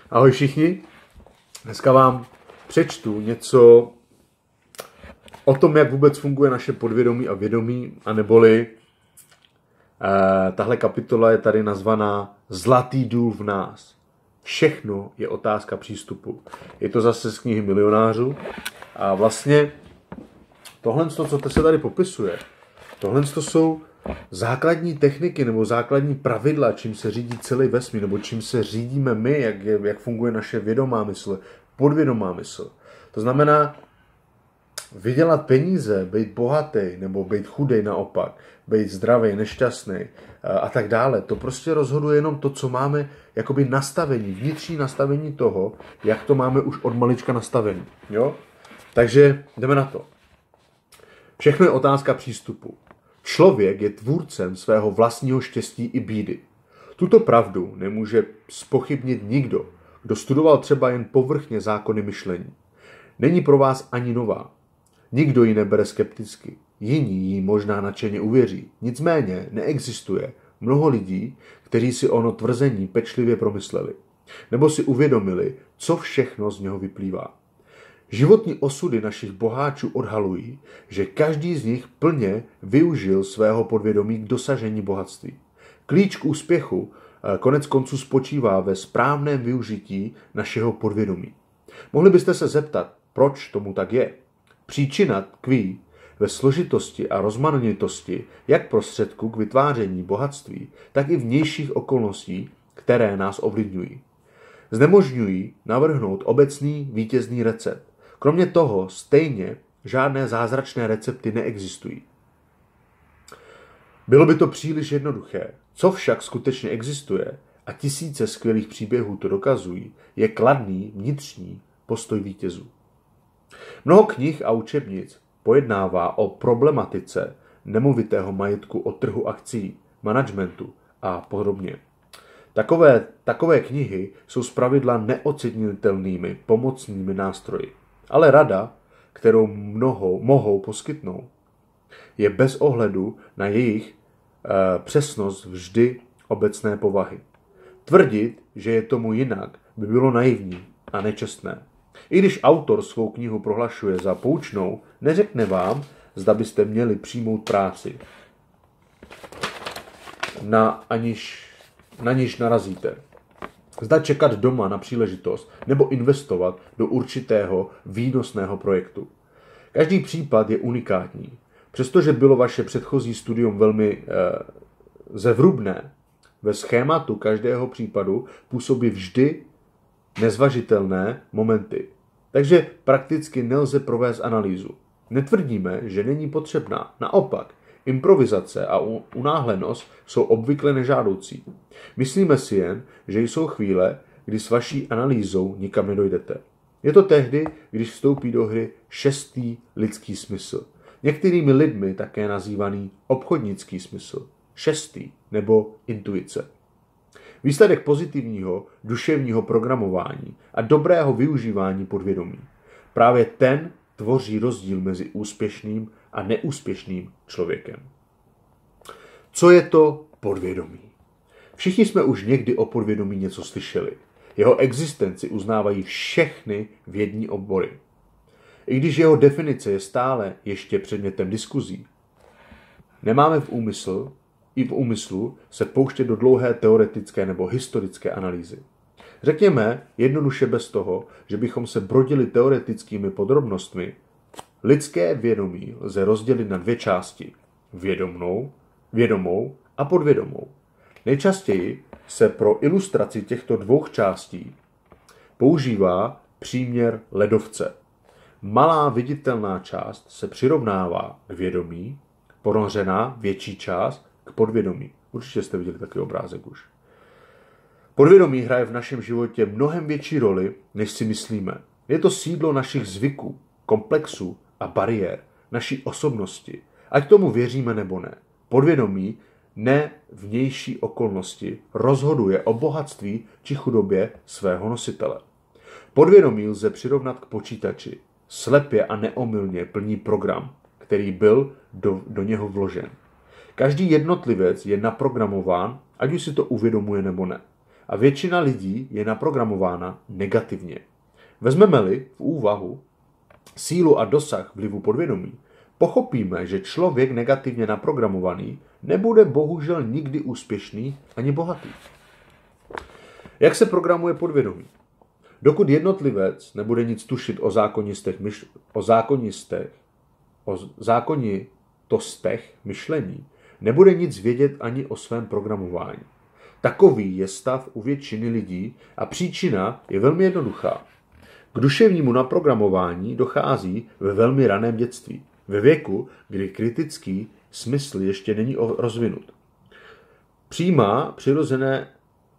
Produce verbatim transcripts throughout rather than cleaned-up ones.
Ahoj všichni, dneska vám přečtu něco o tom, jak vůbec funguje naše podvědomí a vědomí, a neboli eh, tahle kapitola je tady nazvaná Zlatý důl v nás. Všechno je otázka přístupu. Je to zase z knihy Milionářů a vlastně tohle, co se tady popisuje, tohle jsou základní techniky nebo základní pravidla, čím se řídí celý vesmír, nebo čím se řídíme my, jak, je, jak funguje naše vědomá mysl, podvědomá mysl. To znamená vydělat peníze, být bohatý nebo být chudej naopak, být zdravý, nešťastný a tak dále. To prostě rozhoduje jenom to, co máme jakoby nastavení, vnitřní nastavení toho, jak to máme už od malička nastavení. Jo? Takže jdeme na to. Všechno je otázka přístupu. Člověk je tvůrcem svého vlastního štěstí i bídy. Tuto pravdu nemůže zpochybnit nikdo, kdo studoval třeba jen povrchně zákony myšlení. Není pro vás ani nová. Nikdo ji nebere skepticky. Jiní ji možná nadšeně uvěří. Nicméně neexistuje mnoho lidí, kteří si ono tvrzení pečlivě promysleli. Nebo si uvědomili, co všechno z něho vyplývá. Životní osudy našich boháčů odhalují, že každý z nich plně využil svého podvědomí k dosažení bohatství. Klíč k úspěchu konec konců spočívá ve správném využití našeho podvědomí. Mohli byste se zeptat, proč tomu tak je? Příčina tkví ve složitosti a rozmanitosti jak prostředků k vytváření bohatství, tak i vnějších okolností, které nás ovlivňují. Znemožňují navrhnout obecný vítězný recept. Kromě toho stejně žádné zázračné recepty neexistují. Bylo by to příliš jednoduché. Co však skutečně existuje, a tisíce skvělých příběhů to dokazují, je kladný vnitřní postoj vítězů. Mnoho knih a učebnic pojednává o problematice nemovitého majetku, o trhu akcií, managementu a podobně. Takové, takové knihy jsou zpravidla neocenitelnými pomocnými nástroji. Ale rada, kterou mnoho mohou poskytnout, je bez ohledu na jejich e, přesnost vždy obecné povahy. Tvrdit, že je tomu jinak, by bylo naivní a nečestné. I když autor svou knihu prohlašuje za poučnou, neřekne vám, zda byste měli přijmout práci, na, aniž, na níž narazíte. Zda čekat doma na příležitost nebo investovat do určitého výnosného projektu. Každý případ je unikátní. Přestože bylo vaše předchozí studium velmi eh, zevrubné, ve schématu každého případu působí vždy nezvažitelné momenty. Takže prakticky nelze provést analýzu. Netvrdíme, že není potřebná. Naopak, improvizace a unáhlenost jsou obvykle nežádoucí. Myslíme si jen, že jsou chvíle, kdy s vaší analýzou nikam nedojdete. Je to tehdy, když vstoupí do hry šestý lidský smysl. Některými lidmi také nazývaný obchodnický smysl. Šestý nebo intuice. Výsledek pozitivního duševního programování a dobrého využívání podvědomí. Právě ten tvoří rozdíl mezi úspěšným a neúspěšným člověkem. Co je to podvědomí? Všichni jsme už někdy o podvědomí něco slyšeli. Jeho existenci uznávají všechny vědní obory. I když jeho definice je stále ještě předmětem diskuzí, nemáme v úmysl, i v úmyslu se pouštět do dlouhé teoretické nebo historické analýzy. Řekněme jednoduše bez toho, že bychom se brodili teoretickými podrobnostmi, lidské vědomí lze rozdělit na dvě části. Vědomnou, vědomou a podvědomou. Nejčastěji se pro ilustraci těchto dvou částí používá příměr ledovce. Malá viditelná část se přirovnává k vědomí, ponořená větší část k podvědomí. Určitě jste viděli takový obrázek už. Podvědomí hraje v našem životě mnohem větší roli, než si myslíme. Je to sídlo našich zvyků, komplexů a bariér, naší osobnosti. Ať tomu věříme nebo ne. Podvědomí, ne vnější okolnosti, rozhoduje o bohatství či chudobě svého nositele. Podvědomí lze přirovnat k počítači. Slepě a neomylně plní program, který byl do, do něho vložen. Každý jednotlivec je naprogramován, ať už si to uvědomuje nebo ne. a většina lidí je naprogramována negativně. Vezmeme-li v úvahu sílu a dosah vlivu podvědomí, pochopíme, že člověk negativně naprogramovaný nebude bohužel nikdy úspěšný ani bohatý. Jak se programuje podvědomí? Dokud jednotlivec nebude nic tušit o zákonistech, myš- o zákonistech, o zákonitostech myšlení, nebude nic vědět ani o svém programování. Takový je stav u většiny lidí a příčina je velmi jednoduchá. K duševnímu naprogramování dochází ve velmi raném dětství, ve věku, kdy kritický smysl ještě není rozvinut. Přijímá přirozené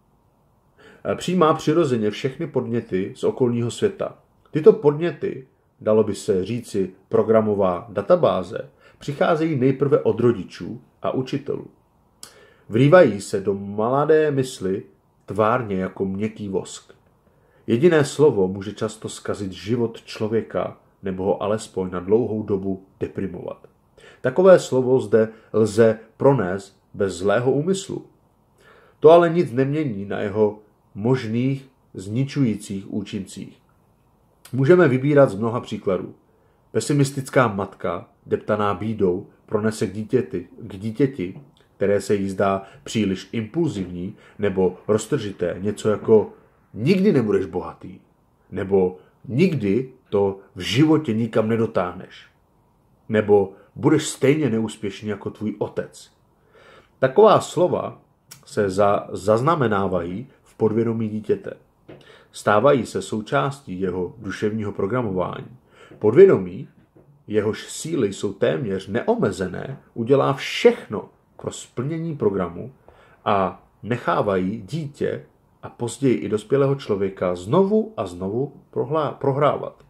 Přijímá přirozeně všechny podněty z okolního světa. Tyto podněty, dalo by se říci programová databáze, přicházejí nejprve od rodičů a učitelů. Vrývají se do mladé mysli tvárně jako měkký vosk. Jediné slovo může často zkazit život člověka nebo ho alespoň na dlouhou dobu deprimovat. Takové slovo zde lze pronést bez zlého úmyslu. To ale nic nemění na jeho možných zničujících účincích. Můžeme vybírat z mnoha příkladů. Pesimistická matka, deptaná bídou, pronese k dítěti, k dítěti, které se jí zdá příliš impulzivní nebo roztržité, něco jako nikdy nebudeš bohatý, nebo nikdy to v životě nikam nedotáhneš, nebo budeš stejně neúspěšný jako tvůj otec. Taková slova se za, zaznamenávají v podvědomí dítěte. Stávají se součástí jeho duševního programování. Podvědomí, jehož síly jsou téměř neomezené, udělá všechno pro splnění programu a nechávají dítě a později i dospělého člověka znovu a znovu prohrávat.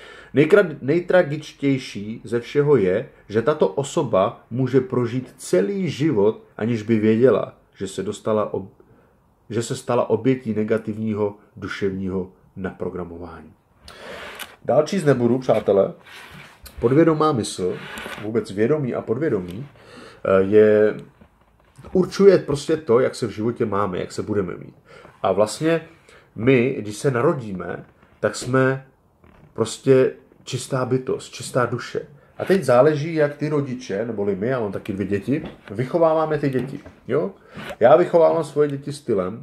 Nejtragičtější ze všeho je, že tato osoba může prožít celý život, aniž by věděla, že se, dostala ob... že se stala obětí negativního duševního naprogramování. Dál číst nebudu, přátelé. Podvědomá mysl, vůbec vědomí a podvědomí, je, určuje prostě to, jak se v životě máme, jak se budeme mít. A vlastně my, když se narodíme, tak jsme prostě čistá bytost, čistá duše. A teď záleží, jak ty rodiče, neboli my, já mám taky dvě děti, vychováváme ty děti. Jo? Já vychovávám svoje děti stylem,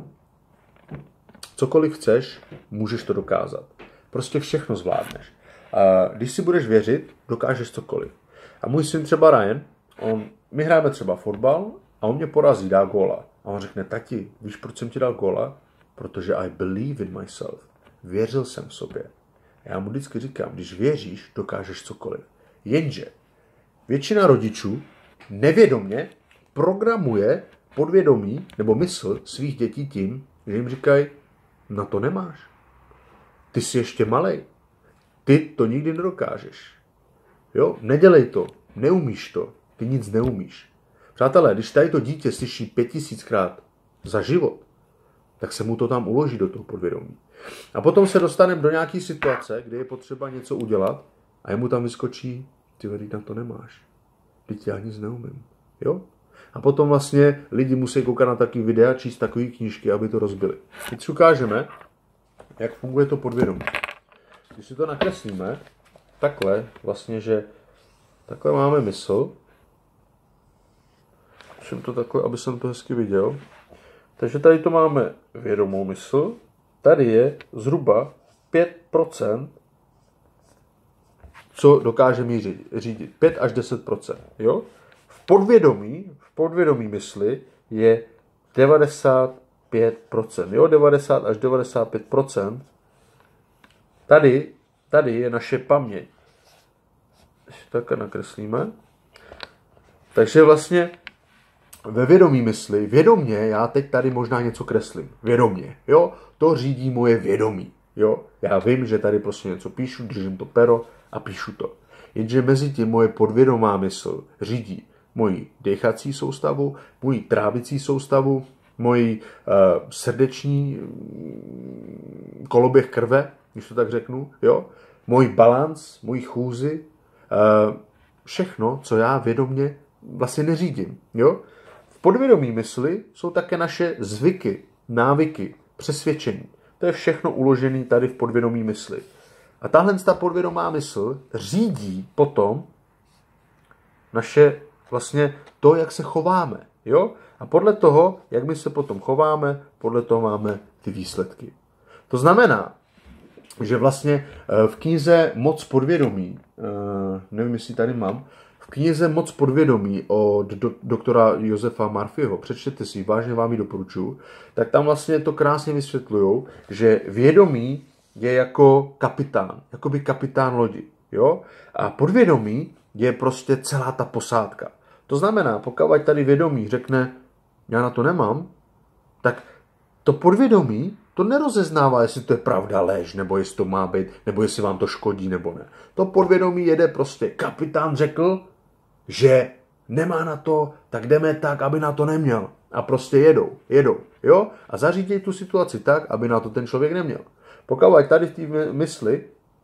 cokoliv chceš, můžeš to dokázat. Prostě všechno zvládneš. A když si budeš věřit, dokážeš cokoliv. A můj syn třeba Ryan, on, my hrajeme třeba fotbal a on mě porazí, dá góla. A on řekne, tati, víš, proč jsem ti dal góla? Protože I believe in myself. Věřil jsem v sobě. Já mu vždycky říkám, když věříš, dokážeš cokoliv. Jenže většina rodičů nevědomě programuje podvědomí nebo mysl svých dětí tím, že jim říkají, na to nemáš. Ty jsi ještě malej. Ty to nikdy nedokážeš. Jo? Nedělej to. Neumíš to. Ty nic neumíš. Přátelé, když tady to dítě slyší pět tisíckrát za život, tak se mu to tam uloží do toho podvědomí. A potom se dostaneme do nějaké situace, kde je potřeba něco udělat a jemu tam vyskočí, ty vedí, na to nemáš. Teď já nic neumím. Jo? A potom vlastně lidi musí koukat na takový videa, číst takové knížky, aby to rozbili. Teď si ukážeme, jak funguje to podvědomí. Když si to nakreslíme, takhle, vlastně, že takhle máme mysl. Všem to takhle, aby jsem to hezky viděl. Takže tady to máme vědomou mysl. Tady je zhruba pět procent, co dokážeme řídit. pět až deset procent. Jo? V podvědomí, v podvědomí mysli je devadesát pět procent. Jo? devadesát až devadesát pět procent. Tady, tady je naše paměť. Tak nakreslíme. Takže vlastně ve vědomí mysli, vědomě, já teď tady možná něco kreslím. Vědomě, jo? To řídí moje vědomí, jo? Já vím, že tady prostě něco píšu, držím to pero a píšu to. Jenže mezi tím moje podvědomá mysl řídí moji dechací soustavu, moji trávicí soustavu, moji uh, srdeční koloběh krve, když to tak řeknu, jo? Můj balans, můj chůzi, uh, všechno, co já vědomě vlastně neřídím, jo? V podvědomí mysli jsou také naše zvyky, návyky, přesvědčení. To je všechno uložené tady v podvědomí mysli. A tahle ta podvědomá mysl řídí potom naše vlastně to, jak se chováme. Jo? A podle toho, jak my se potom chováme, podle toho máme ty výsledky. To znamená, že vlastně v knize Moc podvědomí, nevím, jestli tady mám, v knize Moc podvědomí od do, doktora Josefa Murphyho, přečtěte si, vážně vám ji doporučuji, tak tam vlastně to krásně vysvětlují, že vědomí je jako kapitán, jako by kapitán lodi. Jo? A podvědomí je prostě celá ta posádka. To znamená, pokud tady vědomí řekne, já na to nemám, tak to podvědomí to nerozeznává, jestli to je pravda, lež, nebo jestli to má být, nebo jestli vám to škodí, nebo ne. To podvědomí jede prostě, kapitán řekl, že nemá na to, tak jdeme tak, aby na to neměl. A prostě jedou, jedou, jo? A zařídí tu situaci tak, aby na to ten člověk neměl. Pokud tady v té mysli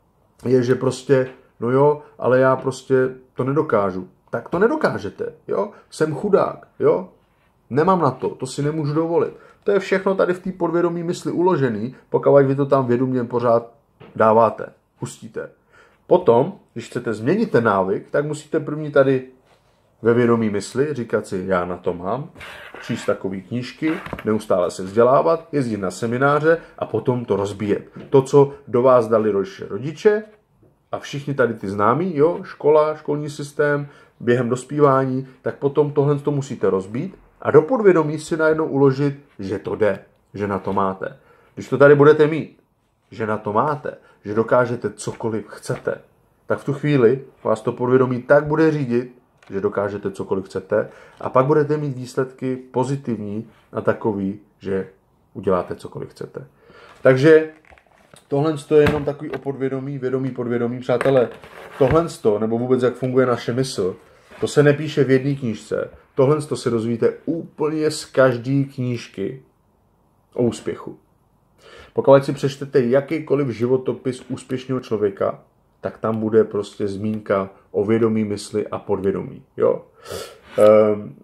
je, že prostě, no jo, ale já prostě to nedokážu, tak to nedokážete, jo? Jsem chudák, jo? Nemám na to, to si nemůžu dovolit. To je všechno tady v té podvědomí mysli uložený, pokud vy to tam vědomě pořád dáváte, pustíte. Potom, když chcete změnit ten návyk, tak musíte první tady ve vědomí mysli říkat si, já na to mám, číst takové knížky, neustále se vzdělávat, jezdit na semináře a potom to rozbíjet. To, co do vás dali rodiče a všichni tady ty známí, jo, škola, školní systém, během dospívání, tak potom tohle to musíte rozbít a do podvědomí si najednou uložit, že to jde, že na to máte. Když to tady budete mít, že na to máte, že dokážete cokoliv chcete, tak v tu chvíli vás to podvědomí tak bude řídit, že dokážete cokoliv chcete a pak budete mít výsledky pozitivní a takový, že uděláte cokoliv chcete. Takže tohle je jenom takový o podvědomí, vědomí, podvědomí. Přátelé, tohle nebo vůbec jak funguje naše mysl, to se nepíše v jedné knížce. Tohle se dozvíte úplně z každé knížky o úspěchu. Pokud si přečtete jakýkoliv životopis úspěšného člověka, tak tam bude prostě zmínka o vědomí, mysli a podvědomí. Jo? Ehm,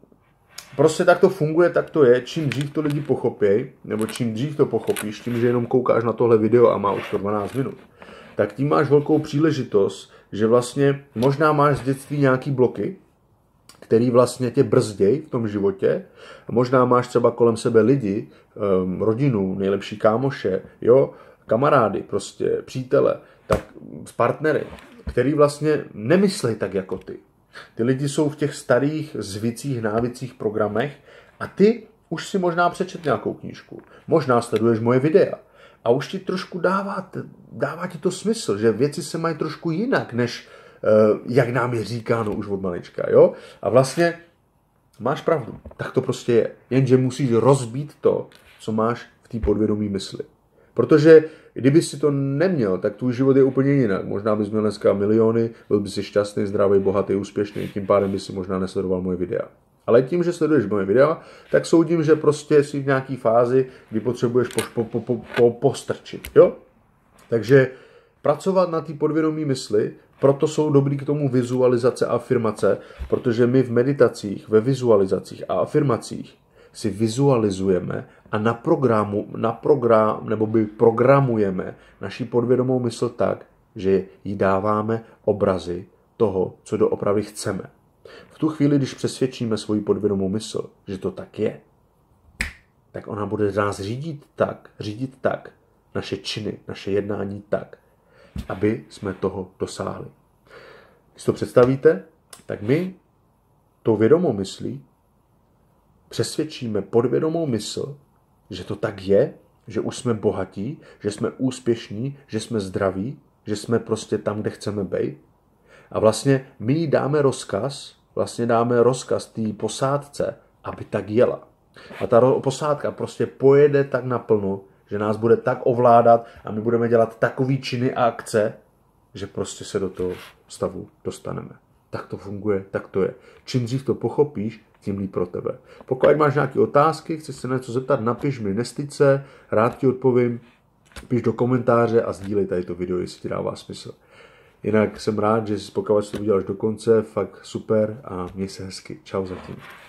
prostě tak to funguje, tak to je. Čím dřív to lidi pochopějí, nebo čím dřív to pochopíš, tím, že jenom koukáš na tohle video a má už to dvanáct minut, tak tím máš velkou příležitost, že vlastně možná máš z dětství nějaký bloky, který vlastně tě brzdějí v tom životě. Možná máš třeba kolem sebe lidi, um, rodinu, nejlepší kámoše, jo, kamarády, prostě přítele, tak s partnery, který vlastně nemyslej tak jako ty. Ty lidi jsou v těch starých zvicích, návicích, programech a ty už si možná přečet nějakou knížku. Možná sleduješ moje videa a už ti trošku dává, dává ti to smysl, že věci se mají trošku jinak, než uh, jak nám je říkáno už od malička. Jo? A vlastně máš pravdu, tak to prostě je. Jenže musíš rozbít to, co máš v té podvědomí mysli. Protože kdyby si to neměl, tak tvůj život je úplně jinak. Možná bys měl dneska miliony, byl bys šťastný, zdravý, bohatý, úspěšný, tím pádem bys si možná nesledoval moje videa. Ale tím, že sleduješ moje videa, tak soudím, že prostě jsi v nějaké fázi, kdy potřebuješ po, po, po, po, postrčit. Jo? Takže pracovat na té podvědomí mysli, proto jsou dobrý k tomu vizualizace a afirmace, protože my v meditacích, ve vizualizacích a afirmacích si vizualizujeme a na programu, na program, nebo by programujeme naši podvědomou mysl tak, že jí dáváme obrazy toho, co doopravdy chceme. V tu chvíli, když přesvědčíme svoji podvědomou mysl, že to tak je, tak ona bude nás řídit tak, řídit tak, naše činy, naše jednání tak, aby jsme toho dosáhli. Když to představíte, tak my tou vědomou myslí přesvědčíme podvědomou mysl, že to tak je, že už jsme bohatí, že jsme úspěšní, že jsme zdraví, že jsme prostě tam, kde chceme být. A vlastně my jí dáme rozkaz, vlastně dáme rozkaz té posádce, aby tak jela. A ta posádka prostě pojede tak naplno, že nás bude tak ovládat a my budeme dělat takový činy a akce, že prostě se do toho stavu dostaneme. Tak to funguje, tak to je. Čím dřív to pochopíš, tím líp pro tebe. Pokud máš nějaké otázky, chceš se na něco zeptat, napiš mi, nestyď se, rád ti odpovím, piš do komentáře a sdílej tady to video, jestli ti dává smysl. Jinak jsem rád, že pokud to uděláš do konce, fakt super a měj se hezky. Čau zatím.